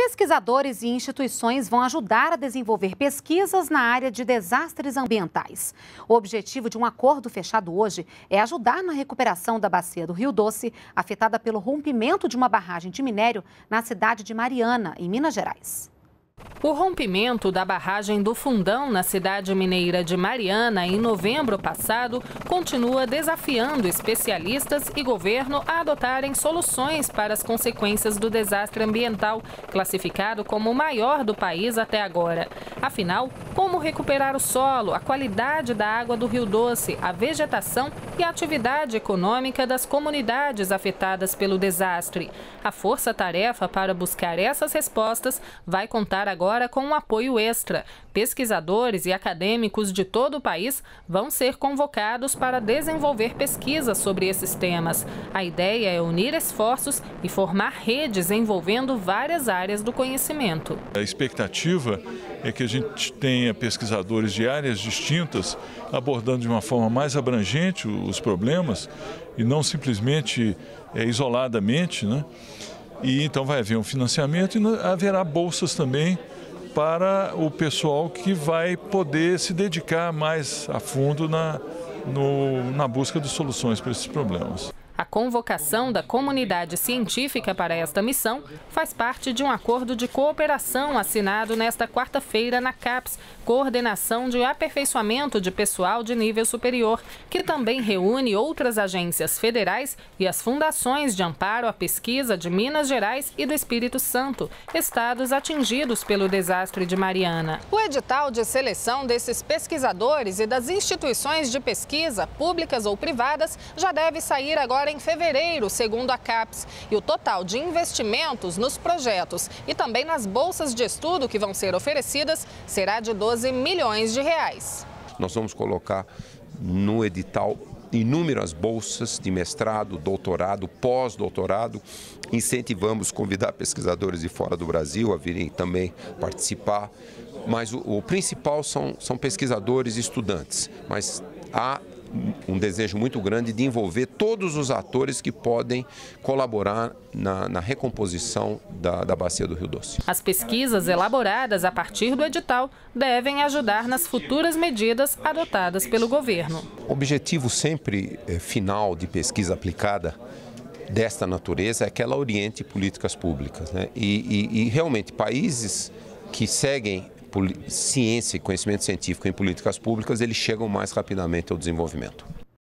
Pesquisadores e instituições vão ajudar a desenvolver pesquisas na área de desastres ambientais. O objetivo de um acordo fechado hoje é ajudar na recuperação da bacia do Rio Doce, afetada pelo rompimento de uma barragem de minério na cidade de Mariana, em Minas Gerais. O rompimento da barragem do Fundão, na cidade mineira de Mariana, em novembro passado, continua desafiando especialistas e governo a adotarem soluções para as consequências do desastre ambiental, classificado como o maior do país até agora. Afinal, como recuperar o solo, a qualidade da água do Rio Doce, a vegetação e a atividade econômica das comunidades afetadas pelo desastre? A força-tarefa para buscar essas respostas vai contar agora com um apoio extra. Pesquisadores e acadêmicos de todo o país vão ser convocados para desenvolver pesquisas sobre esses temas. A ideia é unir esforços e formar redes envolvendo várias áreas do conhecimento. A expectativa é que a gente tenha pesquisadores de áreas distintas abordando de uma forma mais abrangente os problemas e não simplesmente isoladamente, né? E então vai haver um financiamento e haverá bolsas também para o pessoal que vai poder se dedicar mais a fundo na busca de soluções para esses problemas. A convocação da comunidade científica para esta missão faz parte de um acordo de cooperação assinado nesta quarta-feira na CAPES, Coordenação de Aperfeiçoamento de Pessoal de Nível Superior, que também reúne outras agências federais e as fundações de amparo à pesquisa de Minas Gerais e do Espírito Santo, estados atingidos pelo desastre de Mariana. O edital de seleção desses pesquisadores e das instituições de pesquisa, públicas ou privadas, já deve sair agora em fevereiro, segundo a CAPES. E o total de investimentos nos projetos e também nas bolsas de estudo que vão ser oferecidas será de 12 milhões de reais. Nós vamos colocar no edital inúmeras bolsas de mestrado, doutorado, pós-doutorado. Incentivamos convidar pesquisadores de fora do Brasil a virem também participar. Mas o principal são pesquisadores e estudantes. Mas há um desejo muito grande de envolver todos os atores que podem colaborar na recomposição da bacia do Rio Doce. As pesquisas elaboradas a partir do edital devem ajudar nas futuras medidas adotadas pelo governo. O objetivo sempre final de pesquisa aplicada desta natureza é que ela oriente políticas públicas, né? E realmente países que seguem ciência e conhecimento científico em políticas públicas, eles chegam mais rapidamente ao desenvolvimento.